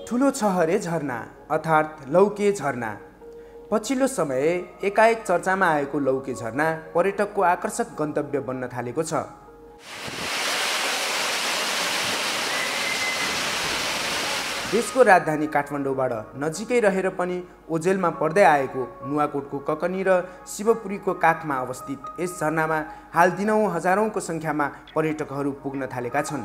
ठुलो छहरे झरना अर्थात् लौके झरना। पछिल्लो समय एकाएक चर्चामा आएको लौके झरना पर्यटकको आकर्षक गन्तव्य बन्न थालेको छ। देशको राजधानी काठमाडौँबाट नजिकै रहेर पनि ओझेलमा पर्दै आएको नुवाकोटको ककनी र शिवपुरीको काखमा अवस्थित यस झरनामा हाल दिनहुँ हजारौंको संख्यामा पर्यटकहरू पुग्न थालेका छन्।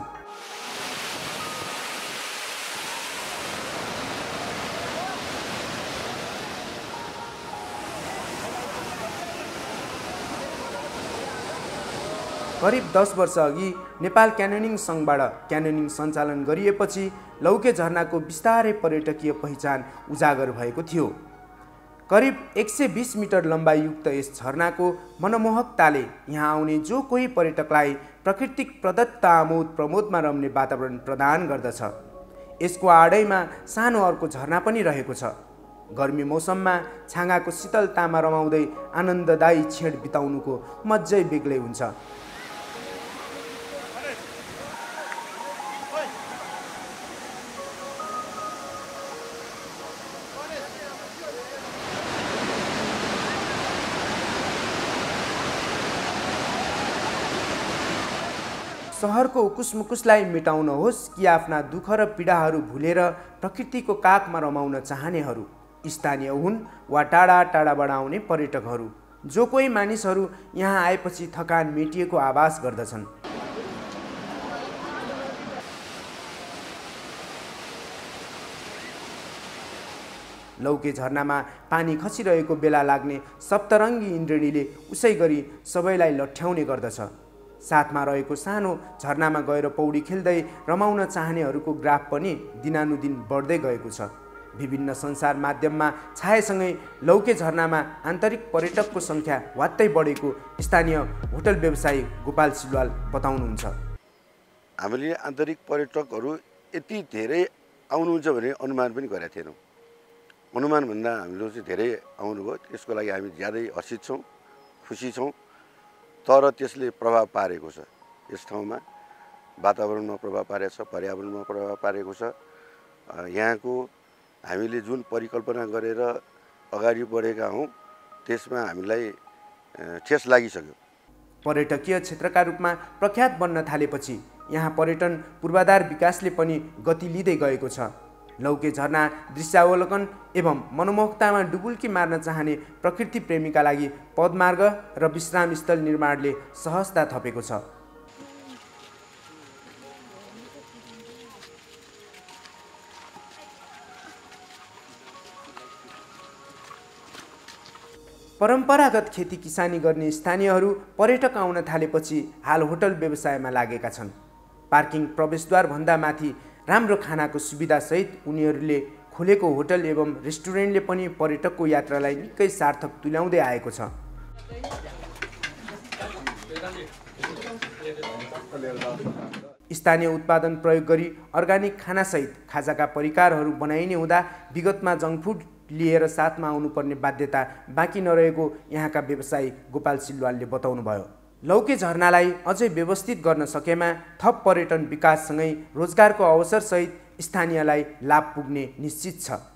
करिब 10 वर्ष अघि नेपाल क्यानोनिङ सङ्घबाट क्यानोनिङ सञ्चालन गरिएपछि लौके झरनाको बिस्तारै पर्यटकीय पहिचान उजागर भएको थियो। करिब 120 मिटर लम्बाइयुक्त यस झरनाको मनमोहकताले यहाँ आउने जो कोही पर्यटकलाई प्राकृतिक प्रदत्त आमोद प्रमोदमा रम्ने वातावरण प्रदान गर्दछ। यसको आडैमा सानो अर्को झरना पनि रहेको छ। गर्मी मौसममा छाँगाको शीतलतामा रमाउँदै आनन्ददायी क्षण बिताउनुको मजै बेग्लै हुन्छ। सहरको उकुसमुकुसलाई मेटाउन होस् कि आफ्ना दुःख र पीडाहरू भुलेर प्रकृतिको काखमा रमाउन चाहनेहरू, स्थानीय हुन् वा टाढा टाढाबाट आउने पर्यटकहरू, जो कोही मानिसहरू यहाँ आएपछि थकान मेटिएको आभास गर्दछन्। लौके झरनामा पानी खसिरहेको बेला लाग्ने सप्तरङ्गी इन्द्रेणीले उसै गरी सबैलाई लठ्याउने गर्दछ। साथमा रहेको सानो झरनामा गएर पौडी खेल्दै रमाउन चाहनेहरूको ग्राफ पनि दिनानुदिन बढ्दै गएको छ। विभिन्न सञ्चार माध्यममा छाएसँगै लौके झरनामा आन्तरिक पर्यटकको सङ्ख्या वात्तै बढेको स्थानीय होटल व्यवसायी गोपाल सिलवाल बताउनुहुन्छ। हामीले आन्तरिक पर्यटकहरू यति धेरै आउनुहुन्छ भने अनुमान पनि गरेका थिएनौँ। अनुमानभन्दा हामीले चाहिँ धेरै आउनुभयो। त्यसको लागि हामी ज्यादै हर्षित छौँ, खुसी छौँ। तर त्यसले प्रभाव पारेको छ। यस ठाउँमा वातावरणमा प्रभाव पारेको छ, पर्यावरणमा प्रभाव पारेको छ। यहाँको हामीले जुन परिकल्पना गरेर अगाडि बढेका हौँ त्यसमा हामीलाई ठेस लागिसक्यो। पर्यटकीय क्षेत्रका रूपमा प्रख्यात बन्न थालेपछि यहाँ पर्यटन पूर्वाधार विकासले पनि गति लिँदै गएको छ। लौके झरना दृश्यावलोकन एवं मनमोहकतामा डुबुल्की मार्न चाहने प्रकृति प्रेमीका लागि पदमार्ग र विश्राम स्थल निर्माणले सहजता थपेको छ। परम्परागत खेती किसानी गर्ने स्थानीयहरू पर्यटक आउन थालेपछि हाल होटल व्यवसायमा लागेका छन्। पार्किङ प्रवेशद्वार भन्दा माथि राम्रो खानाको सुविधासहित उनीहरूले खोलेको होटल एवं रेस्टुरेन्टले पनि पर्यटकको यात्रालाई निकै सार्थक तुल्याउँदै आएको छ। स्थानीय उत्पादन प्रयोग गरी अर्ग्यानिक खानासहित खाजाका परिकारहरू बनाइने हुँदा विगतमा जङ्क फुड लिएर साथमा आउनुपर्ने बाध्यता बाँकी नरहेको यहाँका व्यवसायी गोपाल सिलवालले बताउनुभयो। लौके झरनालाई अझै व्यवस्थित गर्न सकेमा थप पर्यटन विकाससँगै रोजगारको अवसरसहित स्थानीयलाई लाभ पुग्ने निश्चित छ।